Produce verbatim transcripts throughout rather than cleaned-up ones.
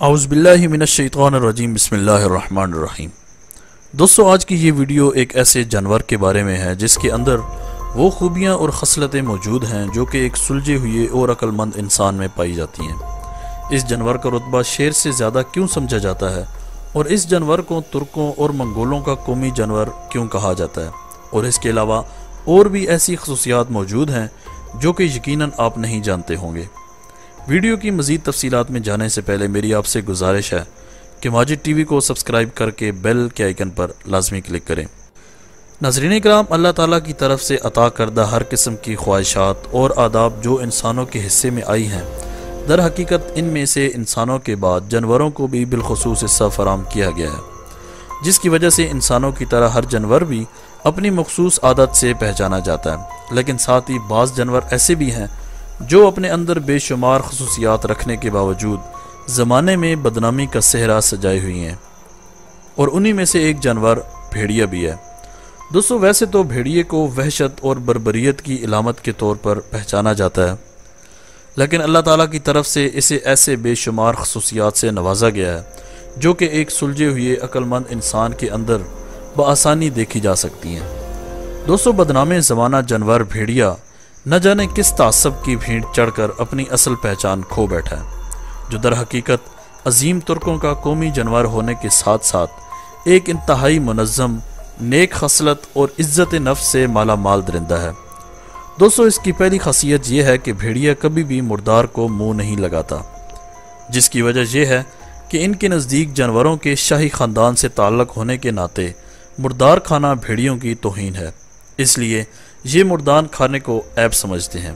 اعوذ باللہ من الشیطان الرجیم بسم اللہ الرحمن الرحیم۔ دوستو، آج کی یہ ویڈیو ایک ایسے جانور کے بارے میں ہے جس کے اندر وہ خوبیاں اور خصلتیں موجود ہیں جو کہ ایک سلجھے ہوئے اور عقل مند انسان میں پائی جاتی ہیں۔ اس جانور کا رتبہ شیر سے زیادہ کیوں سمجھا جاتا ہے اور اس جانور کو ترکوں اور منگولوں کا قومی جانور کیوں کہا جاتا ہے، اور اس کے علاوہ اور بھی ایسی خصوصیات موجود ہیں جو کہ یقیناً آپ نہیں جانتے ہوں گے۔ ویڈیو کی مزید تفصیلات میں جانے سے پہلے میری آپ سے گزارش ہے کہ ماجد ٹی وی کو سبسکرائب کر کے بیل کے آئیکن پر لازمی کلک کریں۔ ناظرین کرام، اللہ تعالیٰ کی طرف سے عطا کردہ ہر قسم کی خواہشات اور آداب جو انسانوں کے حصے میں آئی ہیں، در حقیقت ان میں سے انسانوں کے بعد جانوروں کو بھی بالخصوص حصہ فراہم کیا گیا ہے، جس کی وجہ سے انسانوں کی طرح ہر جانور بھی اپنی مخصوص عادت سے پہچانا جاتا ہے، لیکن ساتھ ہی بعض جانور ایسے بھی ہیں جو اپنے اندر بے شمار خصوصیات رکھنے کے باوجود زمانے میں بدنامی کا صحرا سجائے ہوئی ہیں، اور انہی میں سے ایک جانور بھیڑیا بھی ہے۔ دوستو، ویسے تو بھیڑیے کو وحشت اور بربریت کی علامت کے طور پر پہچانا جاتا ہے، لیکن اللہ تعالیٰ کی طرف سے اسے ایسے بے شمار خصوصیات سے نوازا گیا ہے جو کہ ایک سلجھے ہوئے عقل مند انسان کے اندر بآسانی دیکھی جا سکتی ہیں۔ دوستو، بدنام زمانہ جانور بھیڑیا نہ جانے کس تعصب کی بھینٹ چڑھ کر اپنی اصل پہچان کھو بیٹھا ہے، جو در حقیقت عظیم ترکوں کا قومی جانور ہونے کے ساتھ ساتھ ایک انتہائی منظم، نیک خصلت اور عزت نفس سے مالا مال درندہ ہے۔ دوستو، اس کی پہلی خاصیت یہ ہے کہ بھیڑیا کبھی بھی مردار کو منہ نہیں لگاتا، جس کی وجہ یہ ہے کہ ان کے نزدیک جانوروں کے شاہی خاندان سے تعلق ہونے کے ناطے مردار کھانا بھیڑیوں کی توہین ہے، اس لیے یہ مردان کھانے کو عیب سمجھتے ہیں۔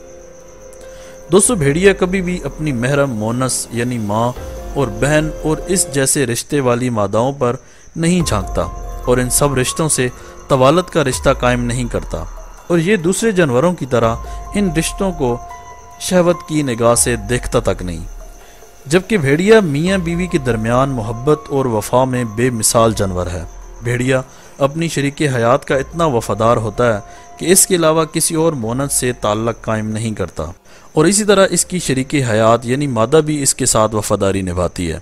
دوستو، بھیڑیا کبھی بھی اپنی محرم مونس یعنی ماں اور بہن اور اس جیسے رشتے والی ماداؤں پر نہیں جھانکتا اور ان سب رشتوں سے طوالت کا رشتہ قائم نہیں کرتا، اور یہ دوسرے جانوروں کی طرح ان رشتوں کو شہوت کی نگاہ سے دیکھتا تک نہیں، جبکہ بھیڑیا میاں بیوی کے درمیان محبت اور وفا میں بے مثال جانور ہے۔ بھیڑیا اپنی شریک حیات کا اتنا وفادار ہوتا ہے کہ اس کے علاوہ کسی اور مونت سے تعلق قائم نہیں کرتا، اور اسی طرح اس کی شریک حیات یعنی مادہ بھی اس کے ساتھ وفاداری نبھاتی ہے۔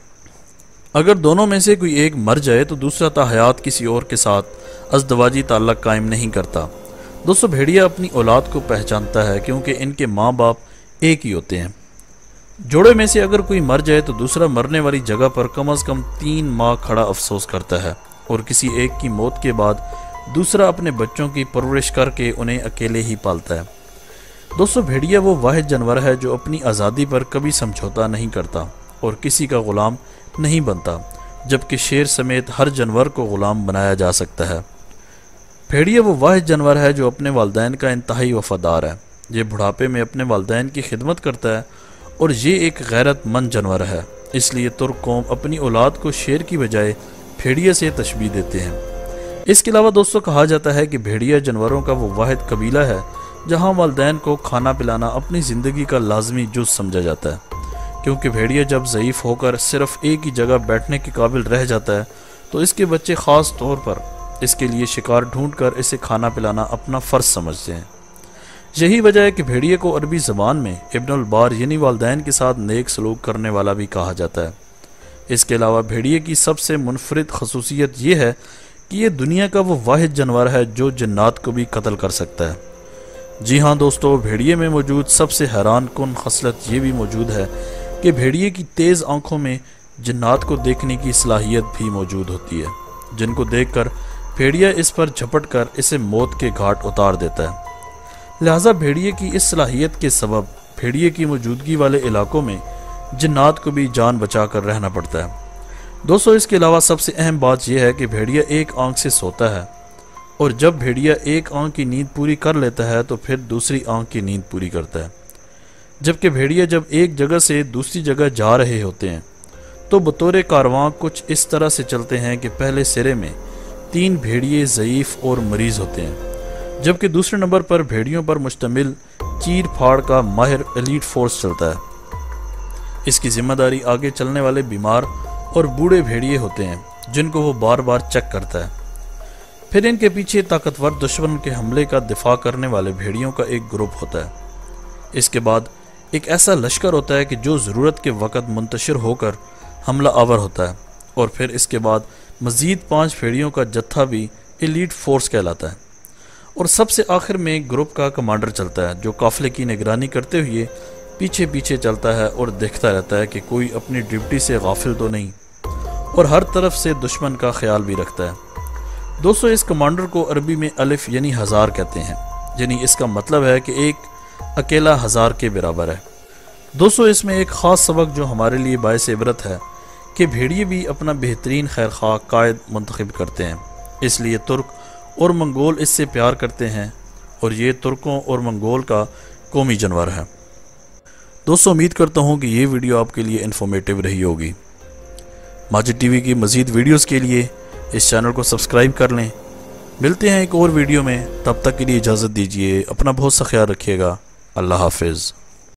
اگر دونوں میں سے کوئی ایک مر جائے تو دوسرا تا حیات کسی اور کے ساتھ ازدواجی تعلق قائم نہیں کرتا۔ دوستو، بھیڑیا اپنی اولاد کو پہچانتا ہے کیونکہ ان کے ماں باپ ایک ہی ہوتے ہیں۔ جوڑے میں سے اگر کوئی مر جائے تو دوسرا مرنے والی جگہ پر کم از کم تین ماہ کھڑا افسوس کرتا ہے، اور کسی ایک کی موت کے بعد دوسرا اپنے بچوں کی پرورش کر کے انہیں اکیلے ہی پالتا ہے۔ دوستو، بھیڑیا وہ واحد جانور ہے جو اپنی آزادی پر کبھی سمجھوتا نہیں کرتا اور کسی کا غلام نہیں بنتا، جبکہ شیر سمیت ہر جانور کو غلام بنایا جا سکتا ہے۔ بھیڑیا وہ واحد جانور ہے جو اپنے والدین کا انتہائی وفادار ہے، یہ بڑھاپے میں اپنے والدین کی خدمت کرتا ہے، اور یہ ایک غیرت مند جانور ہے، اس لیے ترک قوم اپنی اولاد کو شیر کی بجائے بھیڑیا سے تشبیہ دیتے ہیں۔ اس کے علاوہ دوستو، کہا جاتا ہے کہ بھیڑیا جانوروں کا وہ واحد قبیلہ ہے جہاں والدین کو کھانا پلانا اپنی زندگی کا لازمی جز سمجھا جاتا ہے، کیونکہ بھیڑیا جب ضعیف ہو کر صرف ایک ہی جگہ بیٹھنے کے قابل رہ جاتا ہے تو اس کے بچے خاص طور پر اس کے لیے شکار ڈھونڈ کر اسے کھانا پلانا اپنا فرض سمجھتے ہیں۔ یہی وجہ ہے کہ بھیڑیا کو عربی زبان میں ابن البار یعنی والدین کے ساتھ نیک سلوک کرنے والا بھی کہا جاتا ہے۔ اس کے علاوہ بھیڑیے کی سب سے منفرد خصوصیت یہ ہے کہ یہ دنیا کا وہ واحد جانور ہے جو جنات کو بھی قتل کر سکتا ہے۔ جی ہاں دوستو، بھیڑیے میں موجود سب سے حیران کن خصلت یہ بھی موجود ہے کہ بھیڑیے کی تیز آنکھوں میں جنات کو دیکھنے کی صلاحیت بھی موجود ہوتی ہے، جن کو دیکھ کر بھیڑیا اس پر جھپٹ کر اسے موت کے گھاٹ اتار دیتا ہے۔ لہٰذا بھیڑیے کی اس صلاحیت کے سبب بھیڑیے کی موجودگی والے علاقوں میں جنات کو بھی جان بچا کر رہنا پڑتا ہے۔ دوستو، اس کے علاوہ سب سے اہم بات یہ ہے کہ بھیڑیا ایک آنکھ سے سوتا ہے، اور جب بھیڑیا ایک آنکھ کی نیند پوری کر لیتا ہے تو پھر دوسری آنکھ کی نیند پوری کرتا ہے، جبکہ بھیڑیا جب ایک جگہ سے دوسری جگہ جا رہے ہوتے ہیں تو بطور کارواں کچھ اس طرح سے چلتے ہیں کہ پہلے سرے میں تین بھیڑیے ضعیف اور مریض ہوتے ہیں، جبکہ دوسرے نمبر پر بھیڑیوں پر مشتمل چیر پھاڑ کا ماہر ایلیٹ فورس چلتا ہے۔ اس کی ذمہ داری آگے چلنے والے بیمار اور بوڑھے بھیڑیے ہوتے ہیں جن کو وہ بار بار چیک کرتا ہے۔ پھر ان کے پیچھے طاقتور دشمن کے حملے کا دفاع کرنے والے بھیڑیوں کا ایک گروپ ہوتا ہے۔ اس کے بعد ایک ایسا لشکر ہوتا ہے کہ جو ضرورت کے وقت منتشر ہو کر حملہ آور ہوتا ہے، اور پھر اس کے بعد مزید پانچ پھیڑیوں کا جتھا بھی ایلیٹ فورس کہلاتا ہے، اور سب سے آخر میں گروپ کا کمانڈر چلتا ہے جو قافلے کی نگرانی کرتے ہوئے پیچھے پیچھے چلتا ہے اور دیکھتا رہتا ہے کہ کوئی اپنی ڈیوٹی سے غافل تو نہیں، اور ہر طرف سے دشمن کا خیال بھی رکھتا ہے۔ دوستو اس کمانڈر کو عربی میں الف یعنی ہزار کہتے ہیں، یعنی اس کا مطلب ہے کہ ایک اکیلا ہزار کے برابر ہے۔ دوستو اس میں ایک خاص سبق جو ہمارے لیے باعث عبرت ہے کہ بھیڑیے بھی اپنا بہترین خیر خواہ قائد منتخب کرتے ہیں، اس لیے ترک اور منگول اس سے پیار کرتے ہیں، اور یہ ترکوں اور منگول کا قومی جانور ہے۔ دوستو امید کرتا ہوں کہ یہ ویڈیو آپ کے لیے انفارمیٹیو رہی ہوگی۔ ماجد ٹی وی کی مزید ویڈیوز کے لیے اس چینل کو سبسکرائب کر لیں۔ ملتے ہیں ایک اور ویڈیو میں، تب تک کے لیے اجازت دیجیے، اپنا بہت سا خیال رکھیے گا۔ اللہ حافظ۔